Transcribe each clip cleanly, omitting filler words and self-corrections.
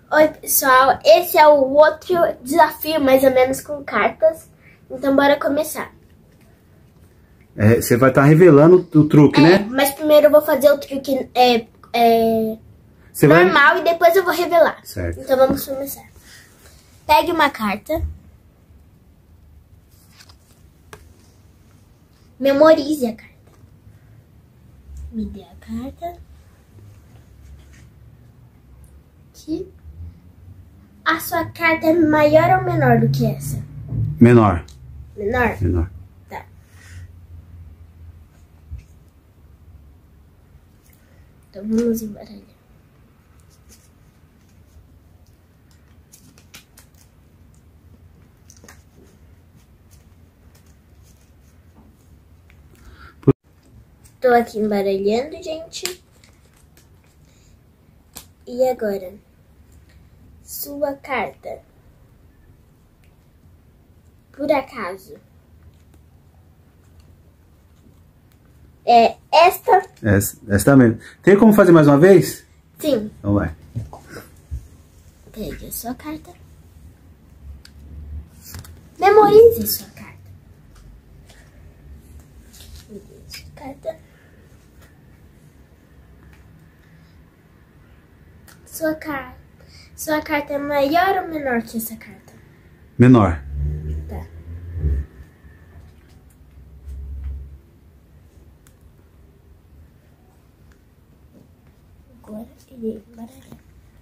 Oi, pessoal. Esse é o outro desafio, mais ou menos, com cartas. Então, bora começar. Você vai estar revelando o truque, né? Mas primeiro eu vou fazer o truque Você normal e depois eu vou revelar. Certo. Então, vamos começar. Pegue uma carta. Memorize a carta. Me dê a carta. Aqui. A sua carta é maior ou menor do que essa? Menor. Menor? Menor. Tá. Então vamos embaralhar. Tô aqui embaralhando, gente. E agora? Sua carta. Por acaso é esta? Esta mesmo. Tem como fazer mais uma vez? Sim. Então vai. Pegue a sua carta. Memorize sua carta. Me dê a sua carta. Sua carta é maior ou menor que essa carta? Menor. Tá. Agora irei embaralhar.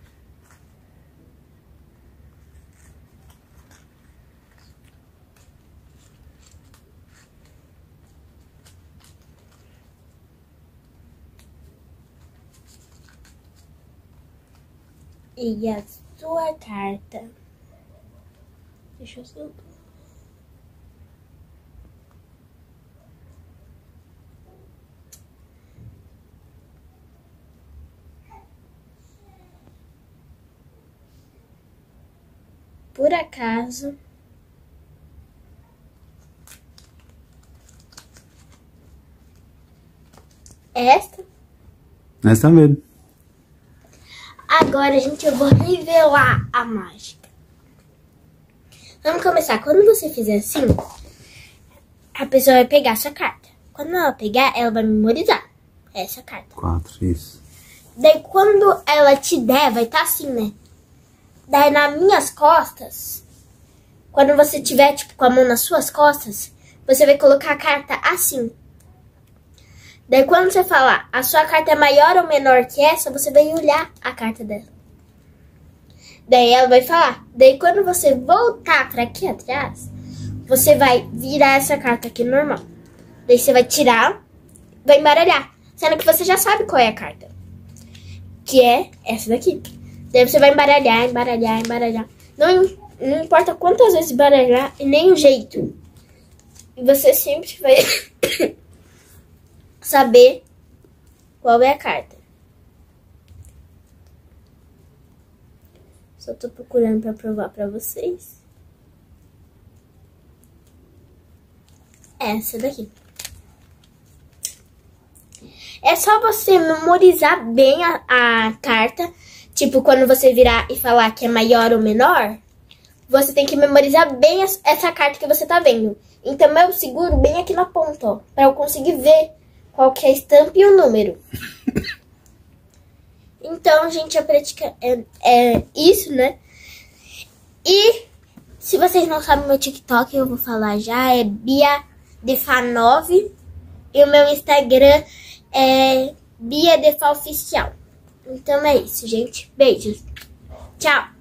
E a sua carta. Deixa eu soltar. Por acaso, esta? Esta mesmo. Agora, gente, eu vou revelar a mágica. Vamos começar. Quando você fizer assim, a pessoa vai pegar a sua carta. Quando ela pegar, ela vai memorizar essa carta. 4, isso. Daí, quando ela te der, vai estar assim, né? Daí, nas minhas costas, quando você tiver, tipo, com a mão nas suas costas, você vai colocar a carta assim. Daí, quando você falar, a sua carta é maior ou menor que essa, você vai olhar a carta dela. Daí, ela vai falar. Daí, quando você voltar pra aqui atrás, você vai virar essa carta aqui normal. Daí, você vai tirar, vai embaralhar. Sendo que você já sabe qual é a carta. Que é essa daqui. Daí, você vai embaralhar, embaralhar, embaralhar. Não importa quantas vezes embaralhar e nem o jeito. E você sempre vai... saber qual é a carta. Só tô procurando pra provar pra vocês. Essa daqui. É só você memorizar bem a carta. Tipo, quando você virar e falar que é maior ou menor, você tem que memorizar bem essa carta que você tá vendo. Então eu seguro bem aqui na ponta, ó, pra eu conseguir ver qual que é a estampa e o número. Então, gente, a prática é isso, né? E se vocês não sabem meu TikTok, eu vou falar já. É BiaDefa9. E o meu Instagram é BiaDefaOficial. Então é isso, gente. Beijos. Tchau.